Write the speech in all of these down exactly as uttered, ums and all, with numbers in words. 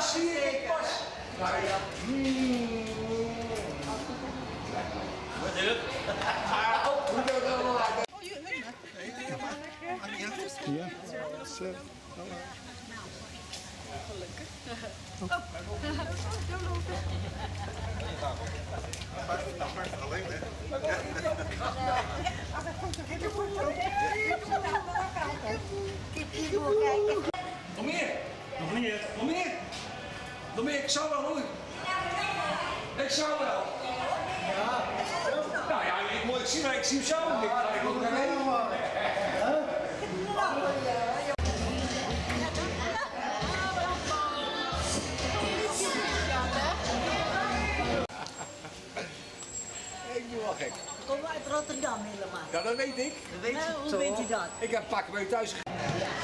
zie ik pas. Nou ja. Wat is het? Maar ook hoe dat allemaal uit. Ja, zo. Gelukkig. Oh. Alleen hè? Nog meer? Nog meer? Nog meer? Nog meer? Ik zou wel hoor. Ik zou wel. Ja. Nou ja, ik moet ik zie, maar ik zie hem zo. Ik ga ook naar helemaal. Ik doe wel gek. Kom uit Rotterdam helemaal. Ja, dat weet ik. Dat weet je, hoe weet u dat? Ik heb een pak mee thuis gegeven.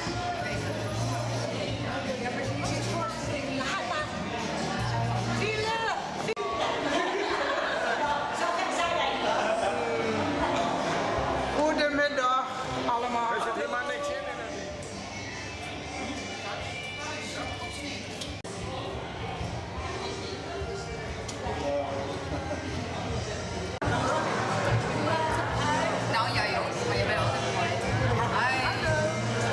Goedemiddag allemaal. Er zit helemaal niks in. Nou ja joh, maar je bent altijd mooi. Hi.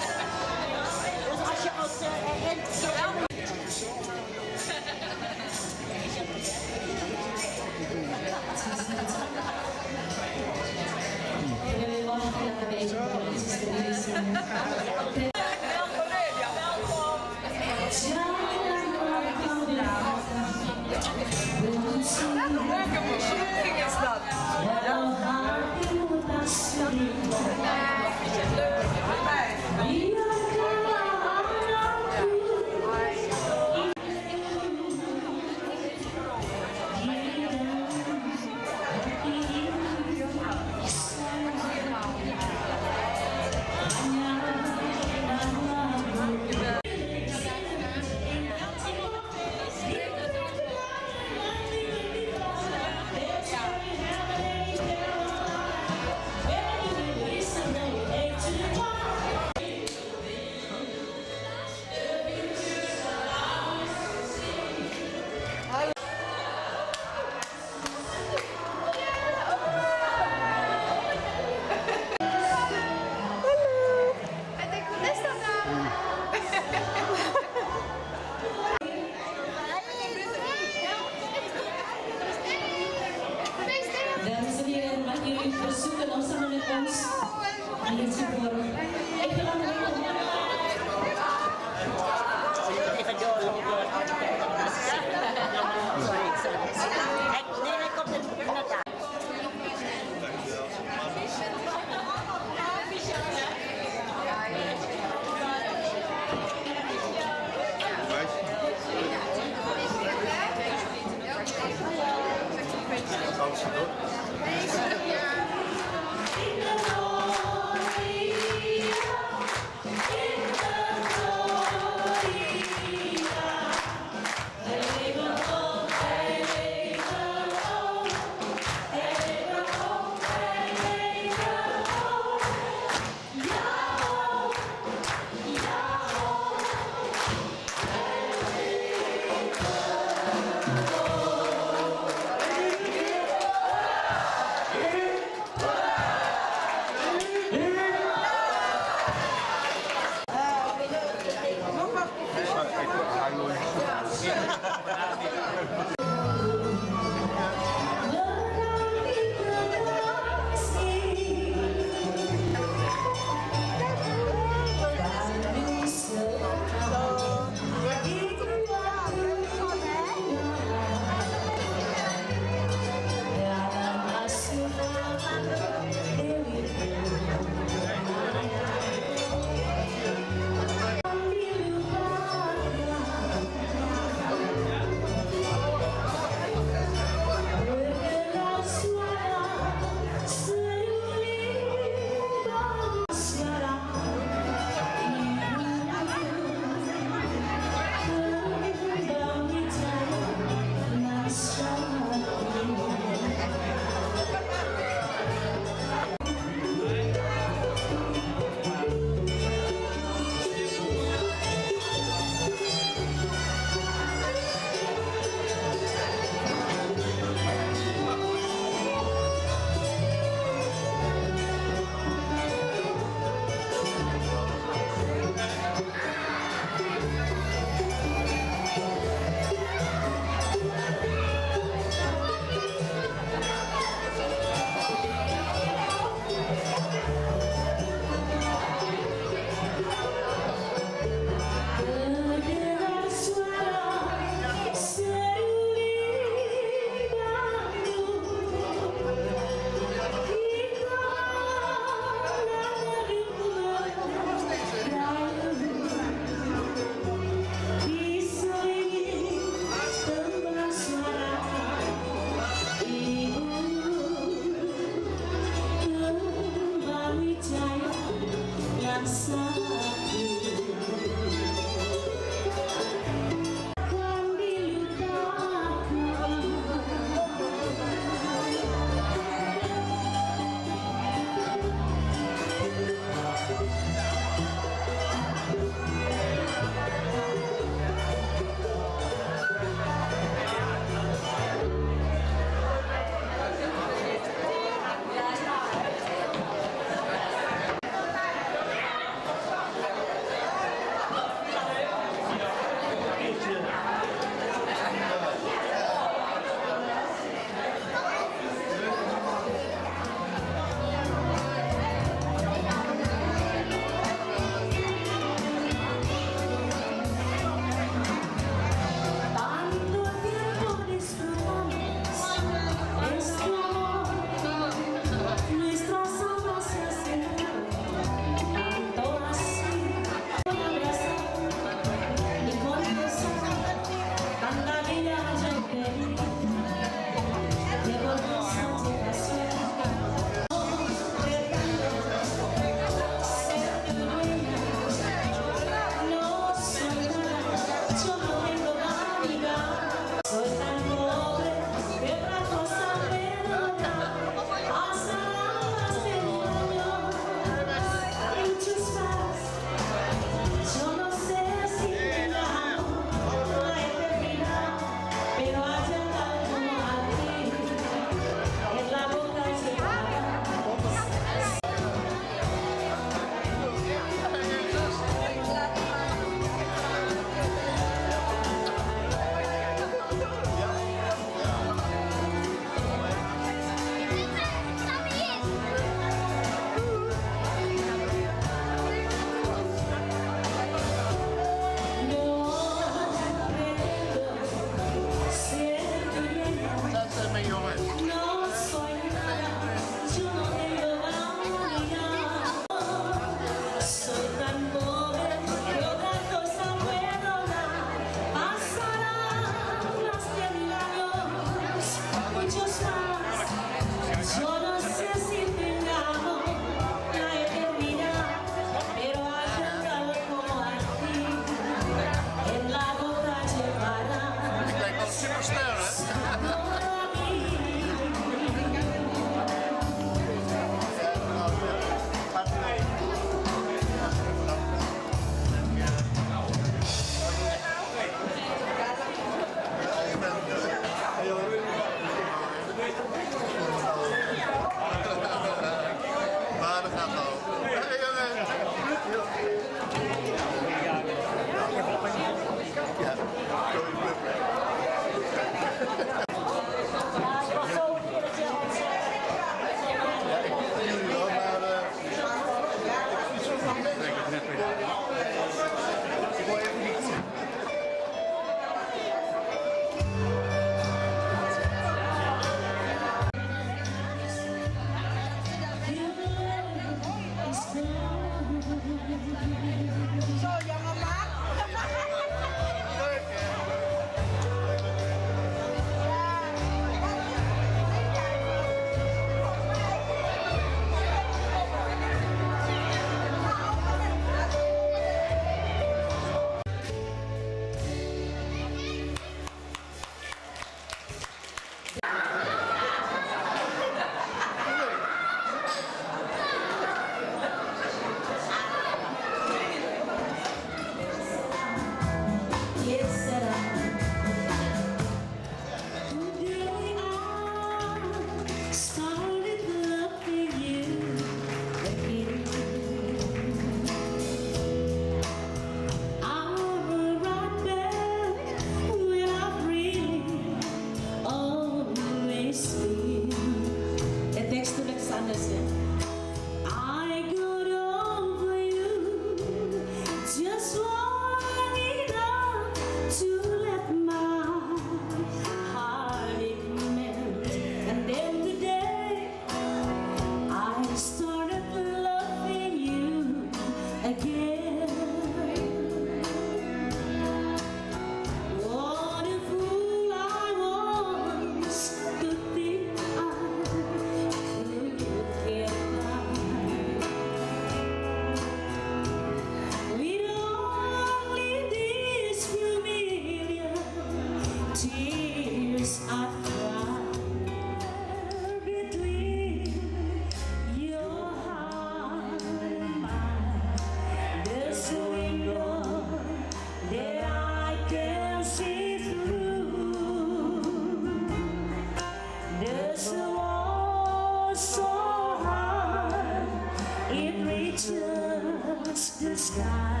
the sky,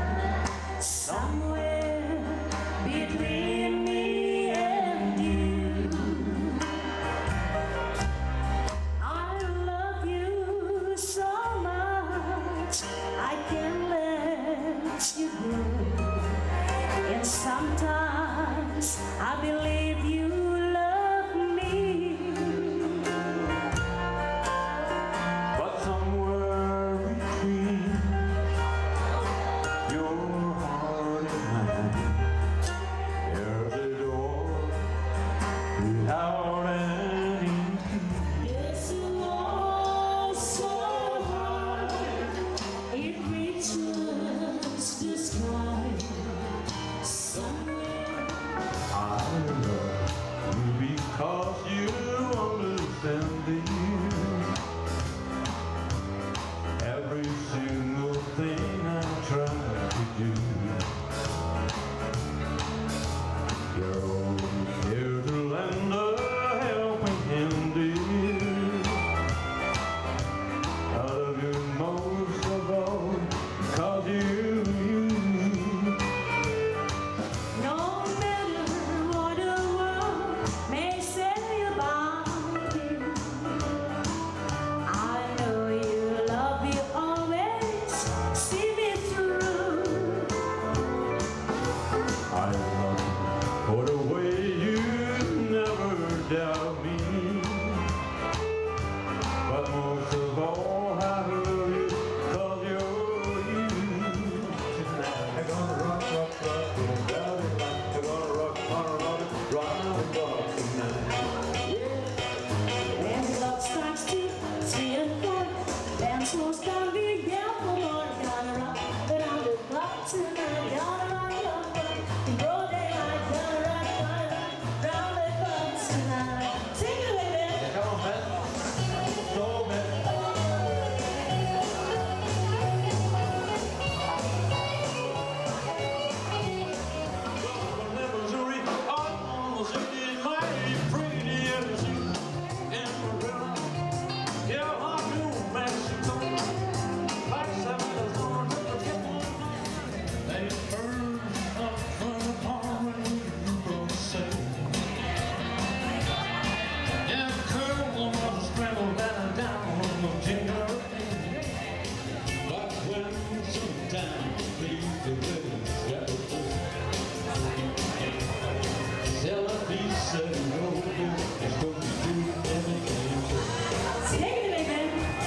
somewhere between me and you. I love you so much, I can't let you go. And sometimes I believe you love me, but somewhere between your heart and mine, there's a door without any key. it's a wall so high, it reaches the sky. Somewhere I love you because you understand the every single thing I try to do. You're always here to lend a helping hand, dear. I love you most of all because you, you. no matter what the world may say about you, I know you love you always see me through. I love you for the way you never doubt me, but most of all I love you 'cause you're you. I'm gonna rock, rock, rock, I'm gonna rock, rock, rock, rock, rock tonight. When the clock strikes two, three and four, dance won't stop me again for more. Gonna rock around the clock tonight, gonna rock, rock, rock, in broad daylight, gonna rock, rock, rock, round the clock tonight. Sing it with me. Come on, man. Go, man. Sing it with me.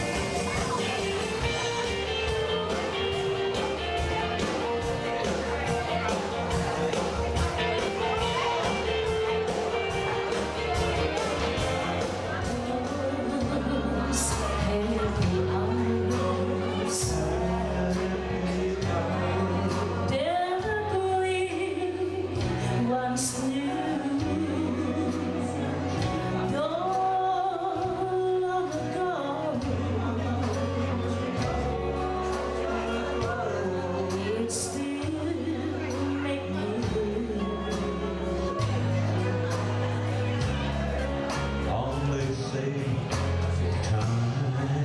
Once knew, don't long ago, it still make me blue. Only say time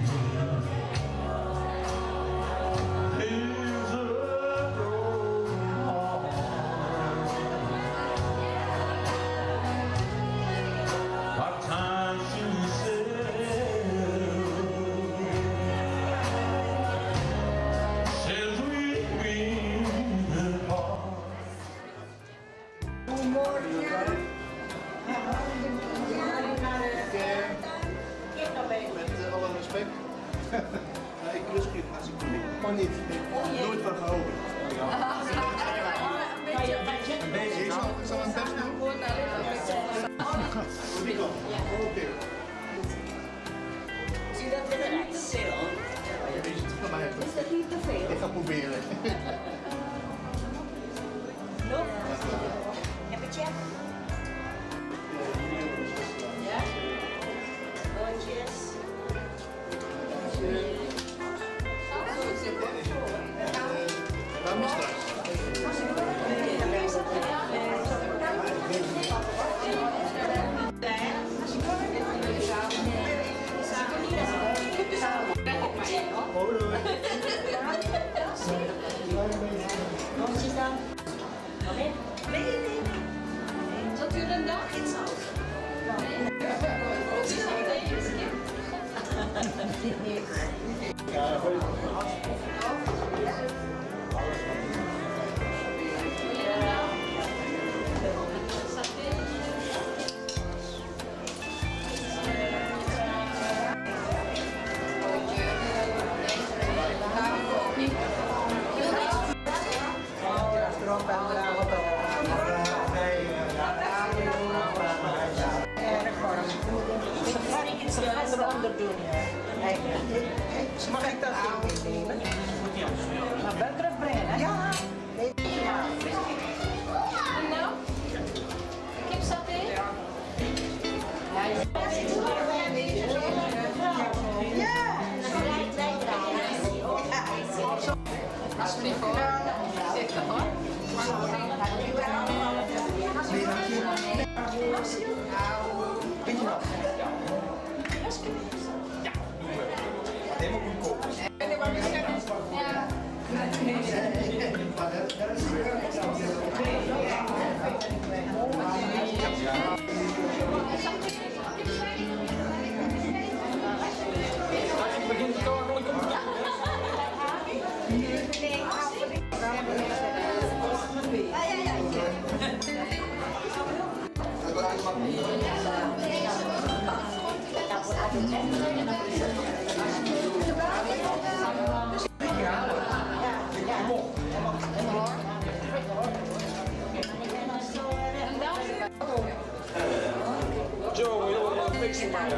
is a broken heart. What time she said since we've been apart. Met alle respect. Nee, ik lust niet hartstikke goed. Maar niet. Nooit van gehouden. Een beetje. Ik zal, ik zal een best doen. Nico, oké. Zie je dat weer een rijst? Is dat niet te veel? Ik ga proberen. Nog? Heb je check? Ja? Rondjes. Waar moet straks? Ja. Kom in. Nee, nee, nee. Zat u er een dag in zout? Nee. Wat is dat tegen? Ja, goed. Mag ik dat nemen? Maar wel terugbrengen, hè? Ja. En nou? Kipsaté? Ja. Joe, you're fixing my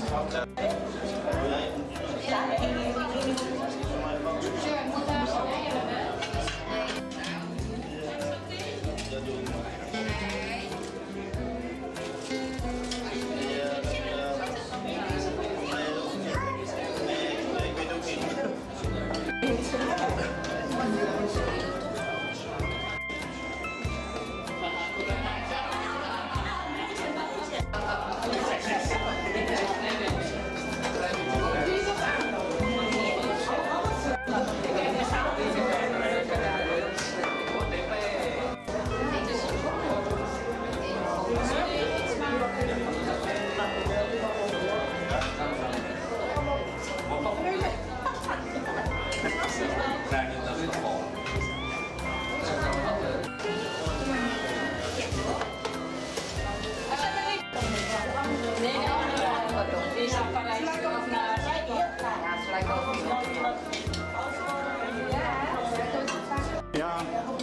Ja.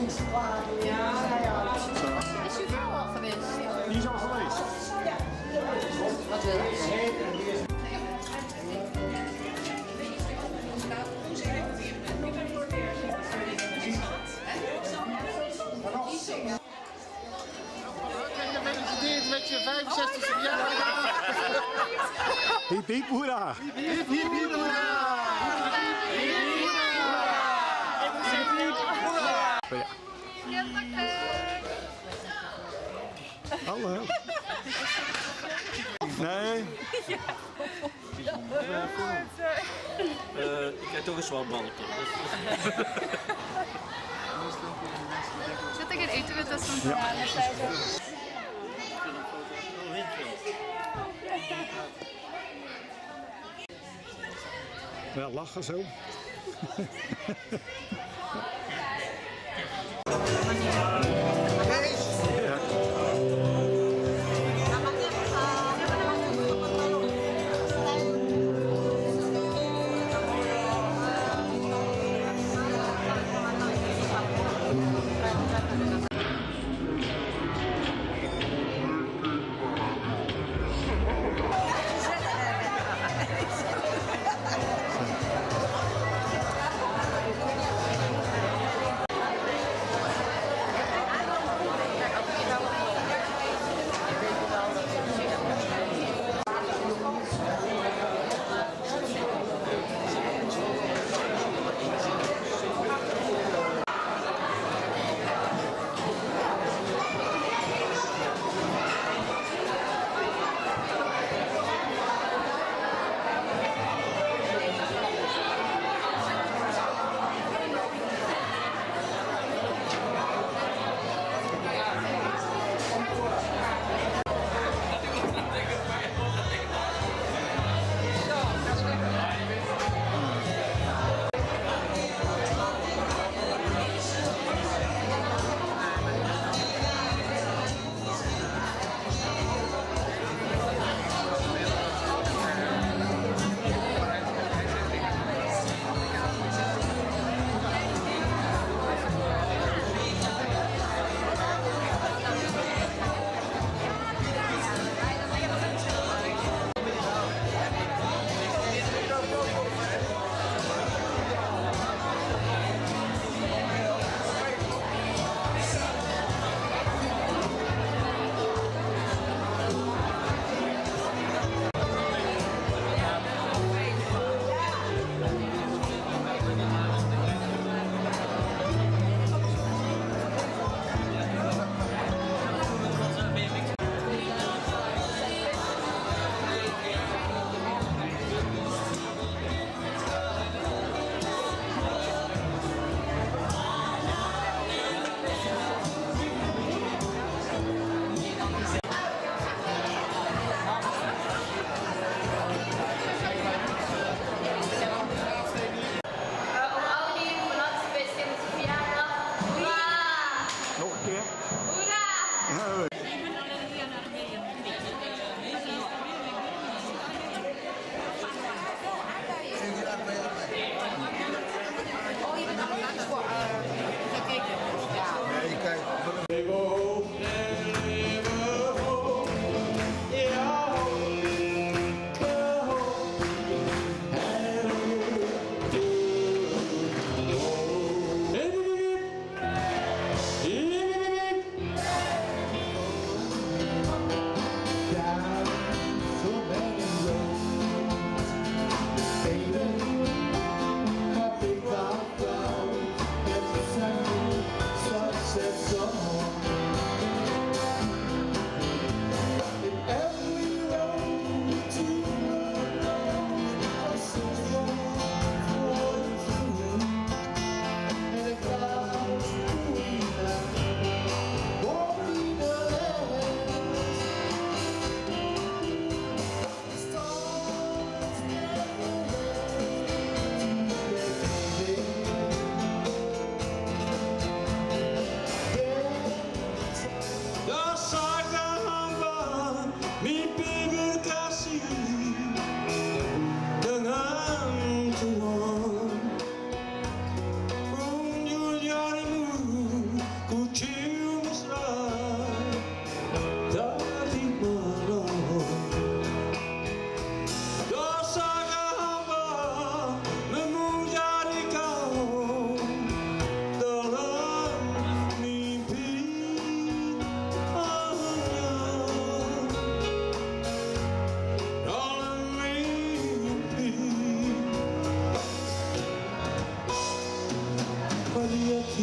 Is uw vrouw al geweest? Die is al geweest. Wat wil je? Gefeliciteerd met je vijfenzestigste verjaardag. Hiep hiep hoera. Hiep hiep hoera. Hallo. Nee. Uh, ik heb toch een zwalballen. Zit ik in eten met dat zo'n verhaal? Ja, lachen zo.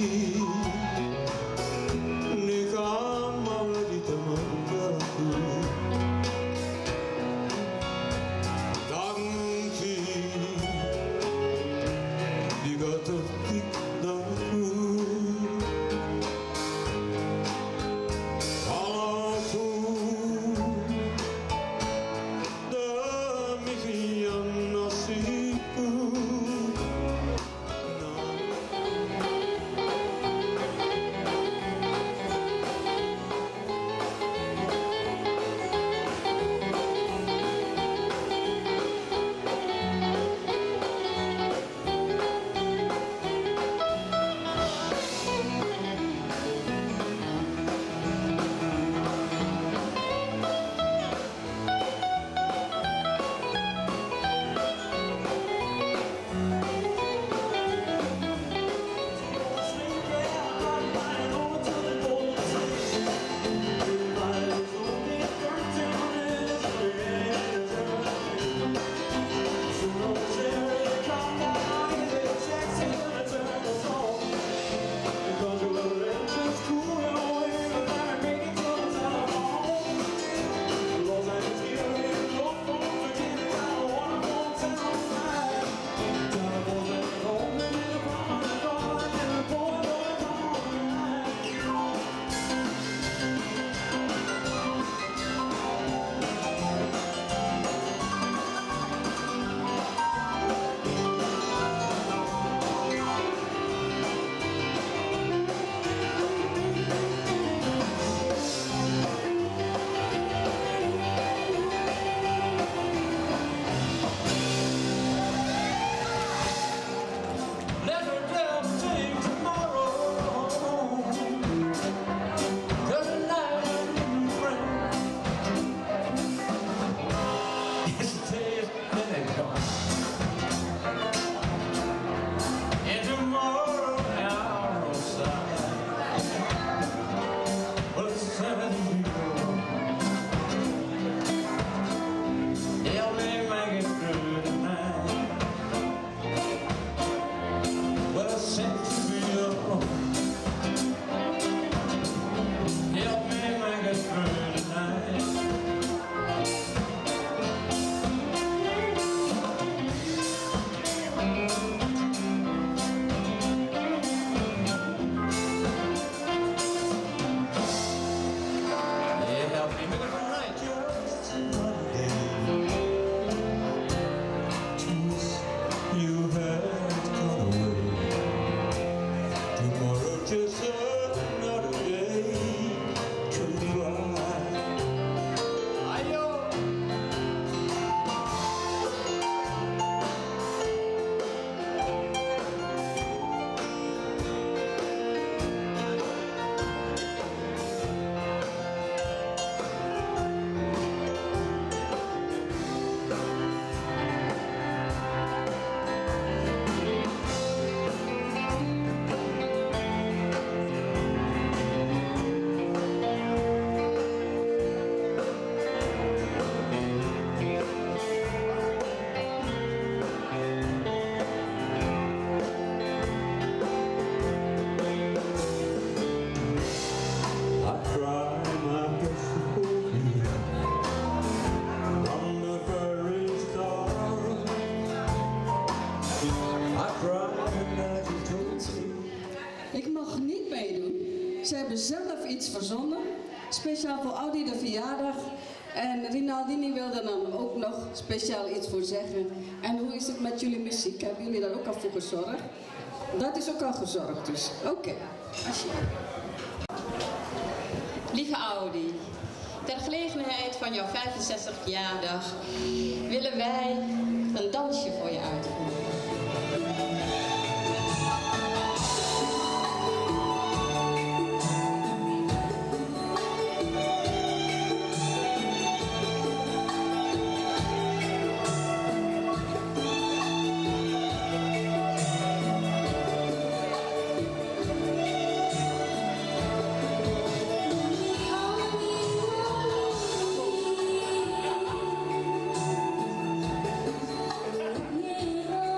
Ze hebben zelf iets verzonnen, speciaal voor Audi de verjaardag. En Rinaldini wilde dan ook nog speciaal iets voor zeggen. En hoe is het met jullie muziek? Hebben jullie daar ook al voor gezorgd? Dat is ook al gezorgd dus. Oké, okay. Alsjeblieft. Lieve Audi, ter gelegenheid van jouw vijfenzestigste verjaardag willen wij een dansje voor je uitvoeren. Yeah.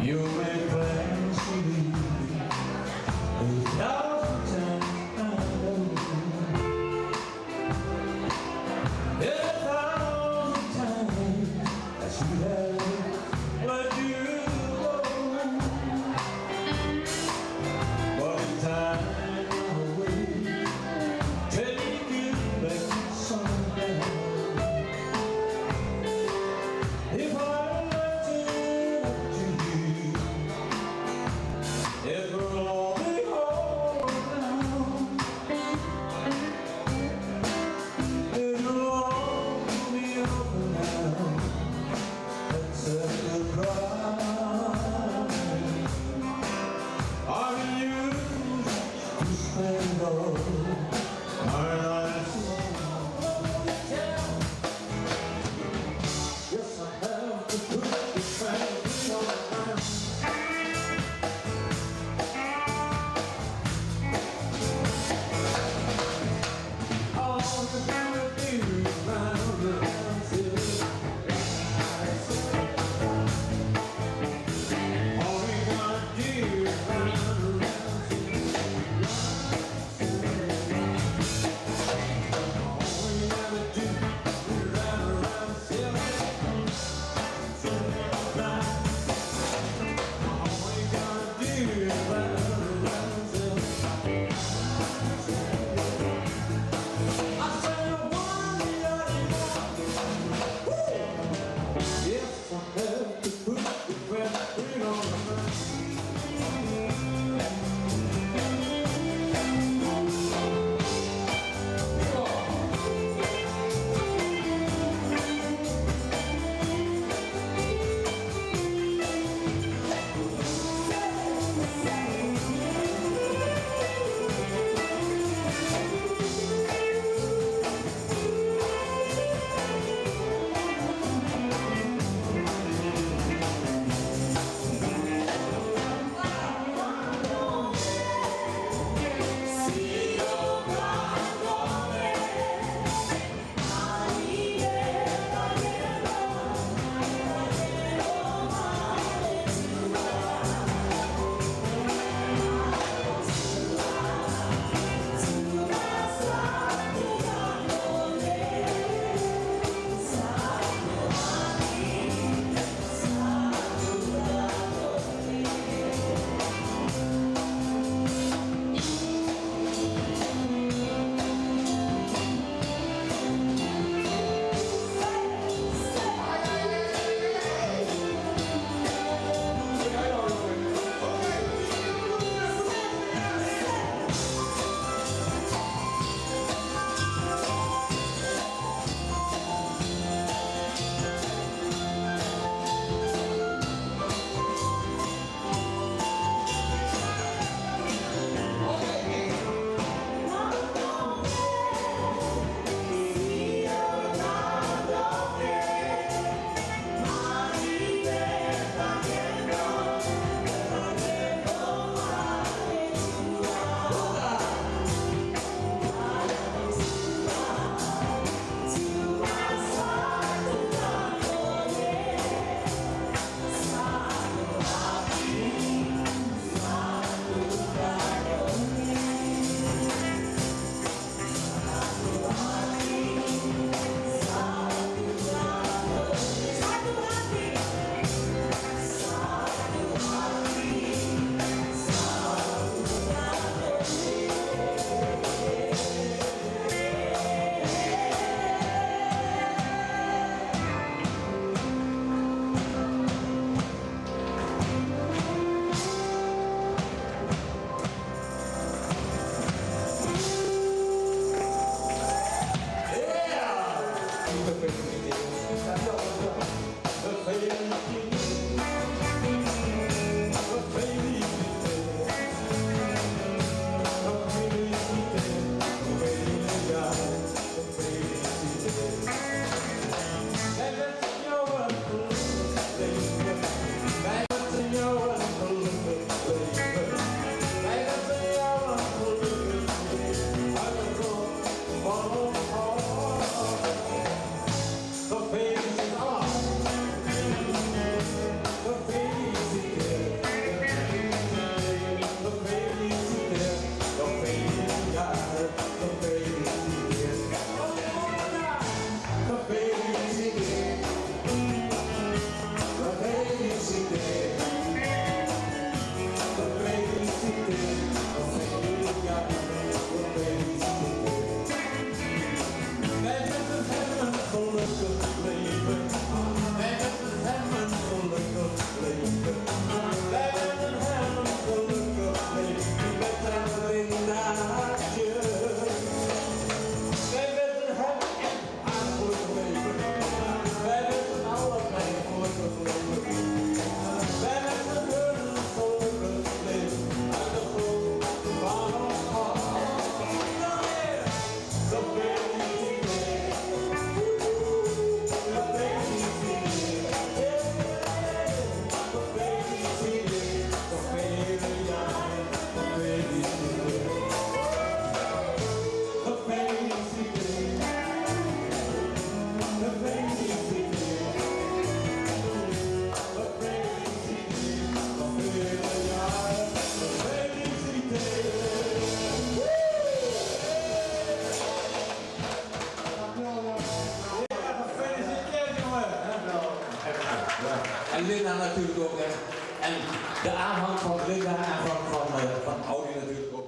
You made plans to leave a thousand times. A thousand times I should have let you go. But in time away, take it back someday. If I left it up to you, it will all be over now. It will all be over now. Let's say goodbye. I will use to spend all my life. Yes, I have to put the family on the ground. All you gotta do is round around till all you gotta do is round around all you gotta do is round around till all you gotta do is round around till I say one yes, I have to put the pressure on the ground. Ja. En Linda natuurlijk ook. En, en de aanhang van Linda en van, van, uh, van Audi natuurlijk ook.